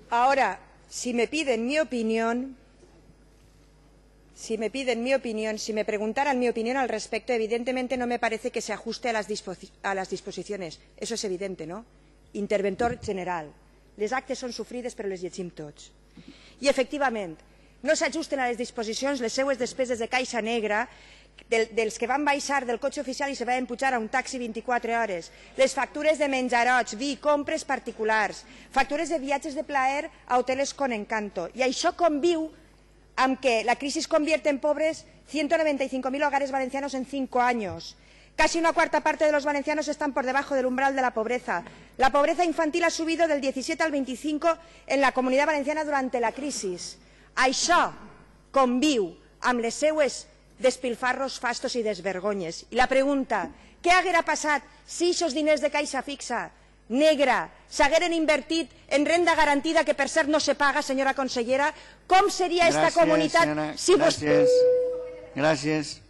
Ahora, si me piden mi opinión, si me preguntaran mi opinión al respecto, evidentemente no me parece que se ajuste a las disposiciones. Eso es evidente, ¿no? Interventor general. Les actes són sofrides però les llegim tots. I, efectivament, no s'ajusten a les disposicions les seues despeses de caixa negra dels que van baixar del cotxe oficial i se van pujar a un taxi 24 hores, les factures de menjarots, vi, compres particulars, factures de viatges de plaer a hoteles con encanto. I això conviu amb que la crisi convierte en pobres 195.000 hogares valencianos en 5 años. Casi una cuarta parte de los valencianos están por debajo del umbral de la pobreza. La pobreza infantil ha subido del 17 al 25 en la Comunidad Valenciana durante la crisi. Això conviu amb les seues despilfarros, fastos i desvergonyes. I la pregunta, què haguera passat si aquests diners de caixa fixa negra s'hagueren invertit en renda garantida, que per cert no se paga, senyora consellera? Com seria esta comunitat si vostè... Gràcies.